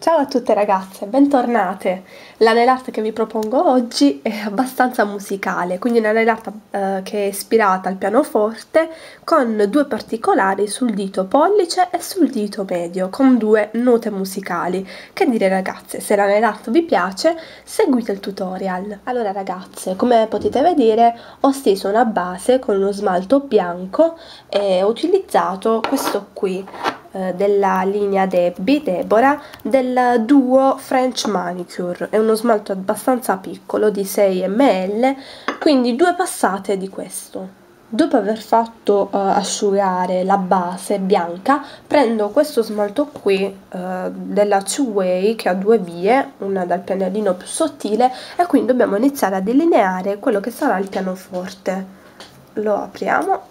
Ciao a tutte ragazze, bentornate! La nail art che vi propongo oggi è abbastanza musicale, quindi una nail art che è ispirata al pianoforte con due particolari sul dito pollice e sul dito medio, con due note musicali. Che dire ragazze, se la nail art vi piace, seguite il tutorial. Allora ragazze, come potete vedere ho steso una base con uno smalto bianco e ho utilizzato questo qui della linea Deborah del duo French Manicure. È uno smalto abbastanza piccolo di 6 ml, quindi due passate di questo. Dopo aver fatto asciugare la base bianca, prendo questo smalto qui della Two Way che ha due vie, una dal pennellino più sottile, e quindi dobbiamo iniziare a delineare quello che sarà il pianoforte. Lo apriamo.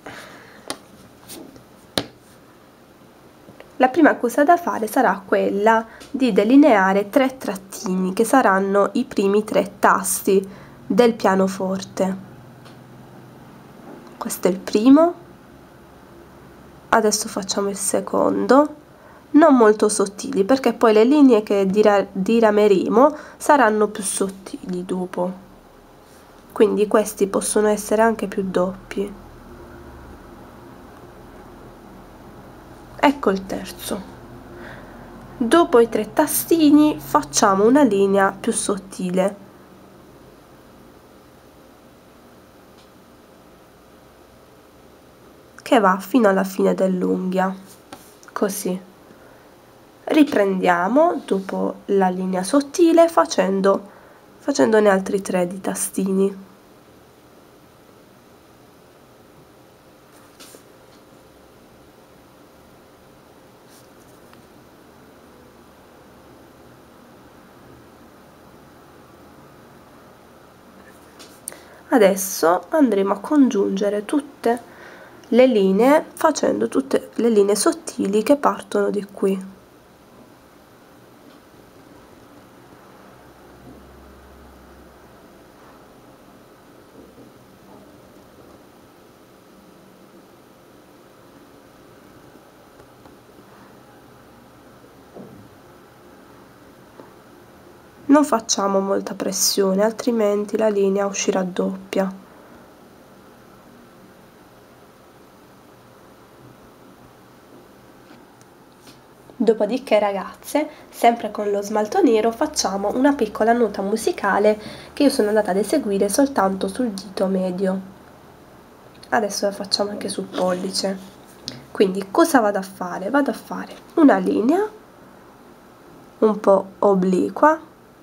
La prima cosa da fare sarà quella di delineare 3 trattini che saranno i primi 3 tasti del pianoforte. Questo è il primo, adesso facciamo il secondo, non molto sottili perché poi le linee che dirameremo saranno più sottili dopo, quindi questi possono essere anche più doppi. Ecco il terzo. Dopo i 3 tastini facciamo una linea più sottile. Che va fino alla fine dell'unghia. Così. Riprendiamo dopo la linea sottile facendone altri 3 di tastini. Adesso andremo a congiungere tutte le linee facendo tutte le linee sottili che partono di qui. Non facciamo molta pressione, altrimenti la linea uscirà doppia. Dopodiché ragazze, sempre con lo smalto nero, facciamo una piccola nota musicale che io sono andata ad eseguire soltanto sul dito medio. Adesso la facciamo anche sul pollice. Quindi cosa vado a fare? Vado a fare una linea un po' obliqua,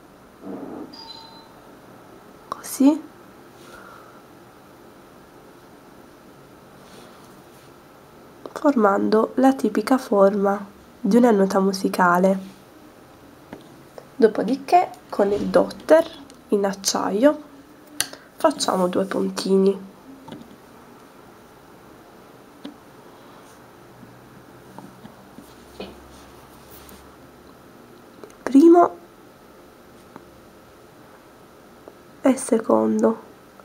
così, formando la tipica forma di una nota musicale. Dopodiché con il dotter in acciaio facciamo 2 puntini. Primo e secondo.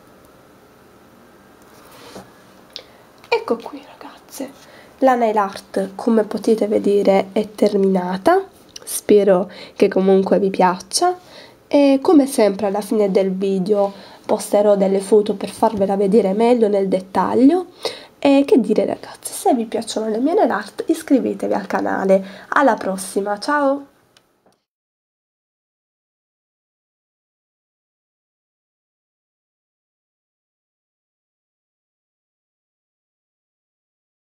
Ecco qui ragazze, la nail art come potete vedere è terminata, spero che comunque vi piaccia e come sempre alla fine del video posterò delle foto per farvela vedere meglio nel dettaglio. E che dire ragazzi, se vi piacciono le mie nail art iscrivetevi al canale, alla prossima, ciao!